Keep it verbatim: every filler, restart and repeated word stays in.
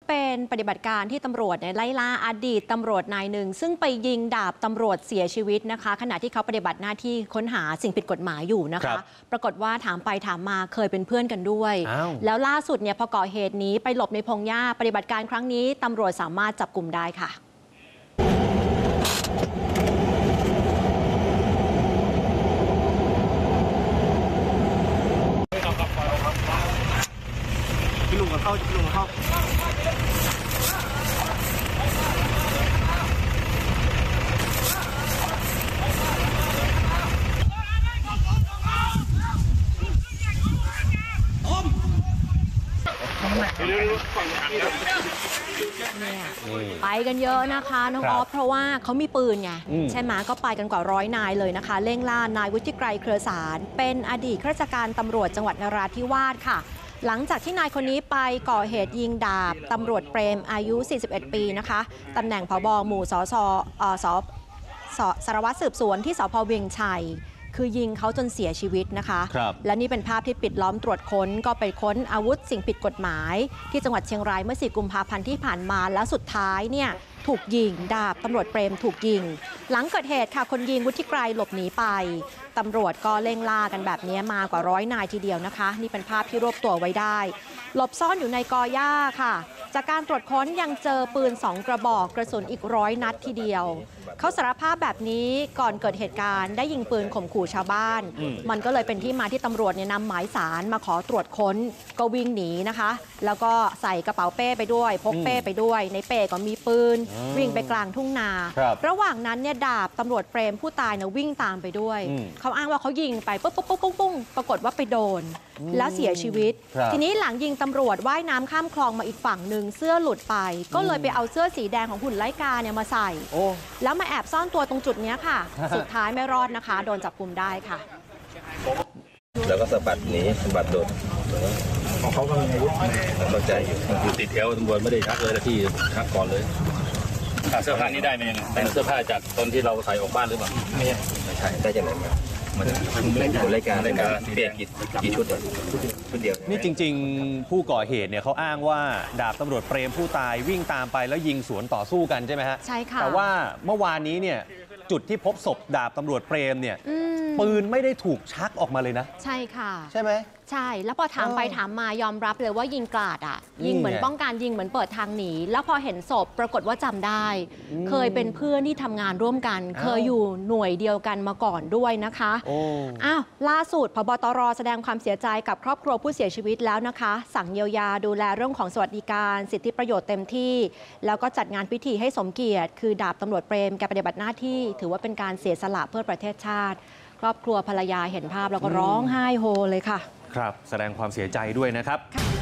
เป็นปฏิบัติการที่ตำรวจเนี่ยไล่ล่าอดีตตำรวจนายหนึ่งซึ่งไปยิงดาบตำรวจเสียชีวิตนะคะขณะที่เขาปฏิบัติหน้าที่ค้นหาสิ่งผิดกฎหมายอยู่นะคะปรากฏว่าถามไปถามมาเคยเป็นเพื่อนกันด้วยแล้วล่าสุดเนี่ยพอก่อเหตุนี้ไปหลบในพงหญ้าปฏิบัติการครั้งนี้ตำรวจสามารถจับกลุ่มได้ค่ะพี่ลุงกับเข้าพี่ลุงกับเข้าไปกันเยอะนะคะน้องออฟเพราะว่าเขามีปืนไงใช่ไหมก็ไปกันกว่าร้อยนายเลยนะคะเร่งล่านายวุฒิไกรเครือสารเป็นอดีตข้าราชการตำรวจจังหวัดนราธิวาสค่ะหลังจากที่นายคนนี้ไปก่อเหตุยิงดาบตำรวจเปรมอายุสี่สิบเอ็ดปีนะคะตำแหน่งผบ.หมู่สสสสารวัตรสืบสวนที่สพ.เวียงชัยคือยิงเขาจนเสียชีวิตนะคะและนี่เป็นภาพที่ปิดล้อมตรวจค้นก็ไปค้นอาวุธสิ่งผิดกฎหมายที่จังหวัดเชียงรายเมื่อสี่กุมภาพันธ์ที่ผ่านมาแล้วสุดท้ายเนี่ยถูกยิงดาบตำรวจเปรมถูกยิงหลังเกิดเหตุค่ะคนยิงวุฒิไกรหลบหนีไปตำรวจก็เร่งล่ากันแบบนี้มากว่าร้อยนายทีเดียวนะคะนี่เป็นภาพที่รวบตัวไว้ได้หลบซ่อนอยู่ในกอหญ้าค่ะจากการตรวจค้นยังเจอปืนสองกระบอกกระสุนอีกร้อยนัดทีเดียวเขาสารภาพแบบนี้ก่อนเกิดเหตุการณ์ได้ยิงปืนข่มขู่ชาวบ้านมันก็เลยเป็นที่มาที่ตำรวจเนี่ยนำหมายสารมาขอตรวจค้นก็วิ่งหนีนะคะแล้วก็ใส่กระเป๋าเป้ไปด้วยพกเป้ไปด้วยในเป้ก็มีปืนวิ่งไปกลางทุ่งนาระหว่างนั้นเนี่ยดาบตำรวจเปรมผู้ตายเนี่ยวิ่งตามไปด้วยเขาอ้างว่าเขายิงไปปุ๊บปุ๊บปุ๊บปุ๊บปรากฏว่าไปโดนแล้วเสียชีวิตทีนี้หลังยิงตำรวจว่ายน้ำข้ามคลองมาอีกฝั่งหนึ่งเสื้อหลุดไปก็เลยไปเอาเสื้อสีแดงของหุ่นไลกาเนี่ยมาใส่แล้วมาแอบซ่อนตัวตรงจุดนี้ค่ะสุดท้ายไม่รอดนะคะโดนจับกุมได้ค่ะแล้วก็สะบัดหนีสะบัดโดดของเขาก็มีอาวุธเข้าใจอยู่คือติดแถวตำรวจไม่ได้ชักเลยนะที่ชักก่อนเลยเสื้อผ้านี้ได้ไหมยังแต่เสื้อผ้าจากตอนที่เราใส่ออกบ้านหรือเปล่าไม่ใช่ไม่ใช่ได้จากไหนมามันเล่นรายการรายการเปลี่ยนกี่กี่ชุดเลยชุดเดียวนี่จริงๆผู้ก่อเหตุเนี่ยเขาอ้างว่าดาบตำรวจเปรมผู้ตายวิ่งตามไปแล้วยิงสวนต่อสู้กันใช่ไหมฮะใช่ค่ะแต่ว่าเมื่อวานนี้เนี่ยจุดที่พบศพดาบตำรวจเปรมเนี่ยปืนไม่ได้ถูกชักออกมาเลยนะใช่ค่ะใช่ไหมใช่แล้วพอถามไปถามมายอมรับเลยว่ายิงกราดอ่ะยิงเหมือนป้องกันยิงเหมือนเปิดทางหนีแล้วพอเห็นศพปรากฏว่าจำได้เคยเป็นเพื่อนที่ทำงานร่วมกันเคยอยู่หน่วยเดียวกันมาก่อนด้วยนะคะอ้าวล่าสุดผบ.ตร.แสดงความเสียใจกับครอบครัวผู้เสียชีวิตแล้วนะคะสั่งเยียวยาดูแลเรื่องของสวัสดิการสิทธิประโยชน์เต็มที่แล้วก็จัดงานพิธีให้สมเกียรติคือดาบตำรวจเปรมแกปฏิบัติหน้าที่ถือว่าเป็นการเสียสละเพื่อประเทศชาติครอบครัวภรรยาเห็นภาพแล้วก็ร้องไห้โฮเลยค่ะครับแสดงความเสียใจด้วยนะครับ